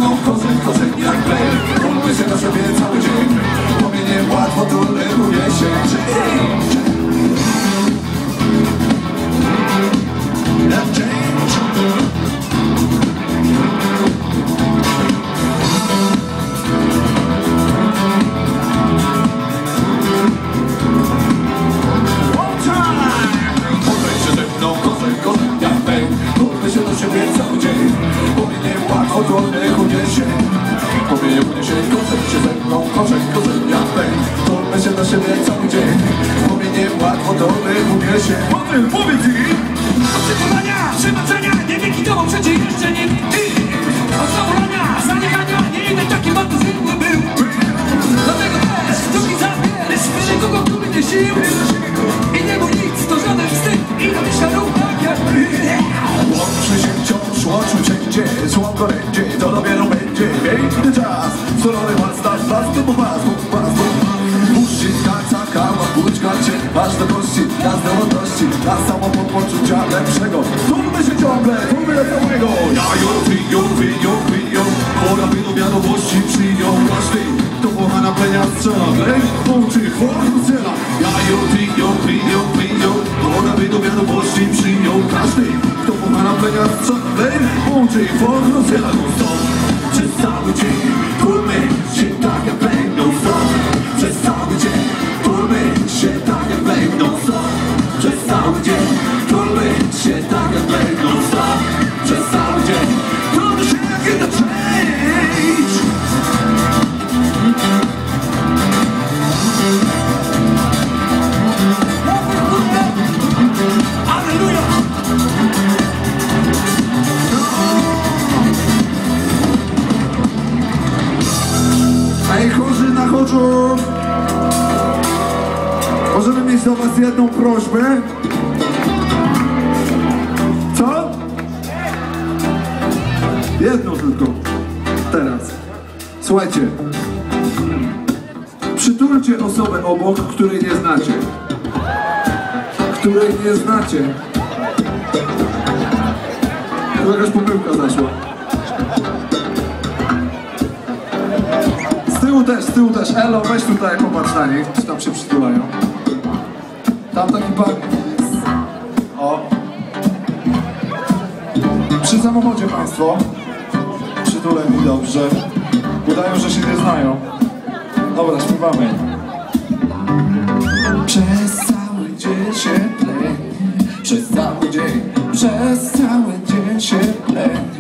mną korzeń jak play. Kulmy się na sobie cały dzień, bo mnie nie łatwo toleruje się. Powiedz im! Oczekiwania, przebaczenia, nie wieki tobą przecież jeszcze nie ty! Od zabrania, zaniechania, nie jeden taki bardzo zwykły był! Dlatego też, drugi zabierz, wyżej kogo który nie sił! I nie był nic, to żaden wstyd, i na myśla rób tak jak my! Łączy się wciąż, łączył wszędzie, złą gorędzie, to dopiero będzie piękny czas! Solony pas, to po pas, uściskać, zakała, pućkać się, aż do kości, na zdrowości, na samopoczucia lepszego. Turmy się ciągle, turmy do całego. Jajo, piją, pora wydą wiadomości przyjął każdy, kto kocha na plenia strzela, pleń, łączy, chłopak strzela. Jajo, piją, pora wydą wiadomości przyjął każdy, kto kocha na plenia strzela, pleń, łączy, chłopak strzela. Przez cały dzień turmy się tak jak pleń, no stop. Przez cały dzień turmy się tak jak pleń, no stop. Przez cały dzień turmy się tak jak pleń, no stop. Przez cały dzień turmy się jak in the change. Alleluja! Ej, chorzy na chorzów! Możemy mieć do was jedną prośbę? Co? Jedną tylko. Teraz. Słuchajcie. Przytulcie osobę obok, której nie znacie. Której nie znacie. Tu jakaś pomyłka zaszła. Z tyłu też. Elo, weź tutaj, popatrz na nich, czy tam się przytulają. Tam taki pan. O. Przy samochodzie państwo. Przytuleni dobrze. Udają, że się nie znają. Dobra, śpiewamy. Przez cały dzień się pleń. Przez cały dzień się pleń.